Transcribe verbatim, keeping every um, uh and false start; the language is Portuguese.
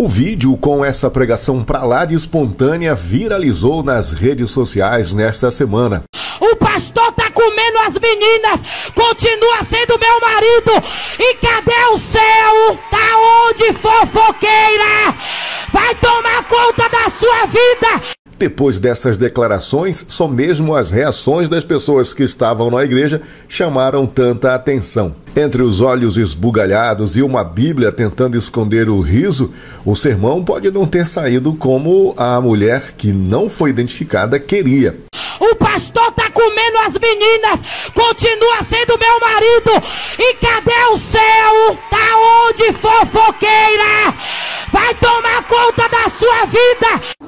O vídeo com essa pregação pra lá de espontânea viralizou nas redes sociais nesta semana. O pastor tá comendo as meninas, continua sendo meu marido. E cadê o céu? Tá onde, fofoqueira? Vai tomar conta da sua vida. Depois dessas declarações, só mesmo as reações das pessoas que estavam na igreja chamaram tanta atenção. Entre os olhos esbugalhados e uma Bíblia tentando esconder o riso, o sermão pode não ter saído como a mulher que não foi identificada queria. O pastor tá comendo as meninas, continua sendo meu marido. E cadê o céu? Tá onde, fofoqueira? Vai tomar conta da sua vida.